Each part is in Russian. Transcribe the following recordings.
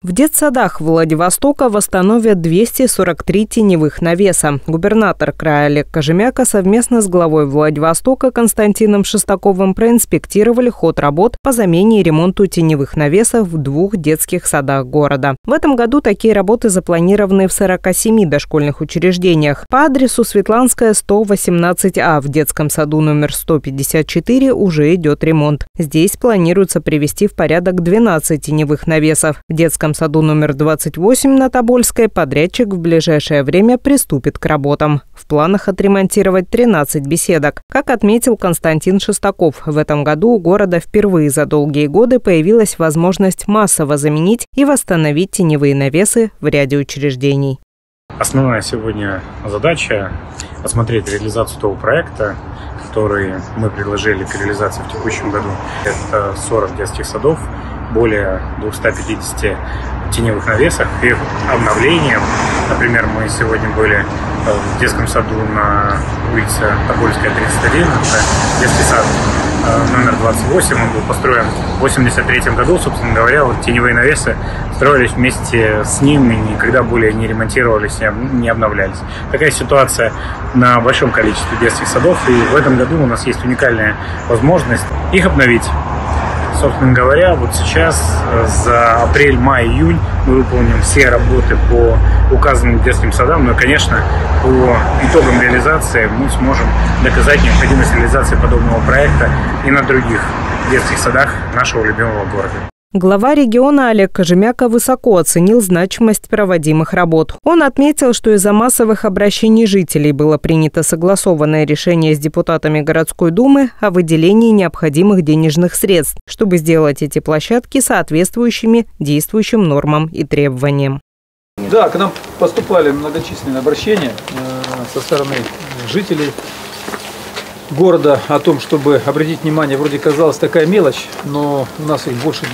В детсадах Владивостока восстановят 243 теневых навеса. Губернатор края Олег Кожемяка совместно с главой Владивостока Константином Шестаковым проинспектировали ход работ по замене и ремонту теневых навесов в 2 детских садах города. В этом году такие работы запланированы в 47 дошкольных учреждениях. По адресу Светланская, 118А в детском саду номер 154 уже идет ремонт. Здесь планируется привести в порядок 12 теневых навесов. В детском саду номер 28 на Тобольской подрядчик в ближайшее время приступит к работам. В планах отремонтировать 13 беседок. Как отметил Константин Шестаков, в этом году у города впервые за долгие годы появилась возможность массово заменить и восстановить теневые навесы в ряде учреждений. Основная сегодня задача – осмотреть реализацию того проекта, который мы предложили к реализации в текущем году. Это 40 детских садов, более 250 теневых навесов и обновлением. Например, мы сегодня были в детском саду на улице Тобольская, 31, это детский сад номер 28, он был построен в 1983 году, собственно говоря, вот теневые навесы строились вместе с ним и никогда более не ремонтировались, не обновлялись. Такая ситуация на большом количестве детских садов, и в этом году у нас есть уникальная возможность их обновить. Собственно говоря, вот сейчас за апрель, май, июнь мы выполним все работы по указанным детским садам, но, конечно, по итогам реализации мы сможем доказать необходимость реализации подобного проекта и на других детских садах нашего любимого города. Глава региона Олег Кожемяка высоко оценил значимость проводимых работ. Он отметил, что из-за массовых обращений жителей было принято согласованное решение с депутатами городской думы о выделении необходимых денежных средств, чтобы сделать эти площадки соответствующими действующим нормам и требованиям. Да, к нам поступали многочисленные обращения со стороны жителей города о том, чтобы обратить внимание, вроде казалось такая мелочь, но у нас их больше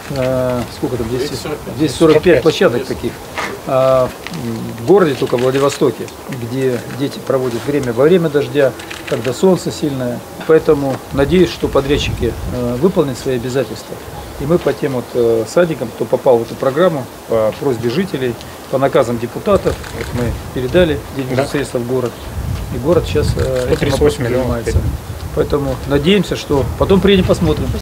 245 площадок таких в городе, только в Владивостоке, где дети проводят время во время дождя, когда солнце сильное. Поэтому надеюсь, что подрядчики выполнят свои обязательства. И мы по тем вот садикам, кто попал в эту программу, по просьбе жителей, по наказам депутатов, вот мы передали денежные средства в город. И город сейчас этим занимается. Поэтому надеемся, что потом приедем, посмотрим.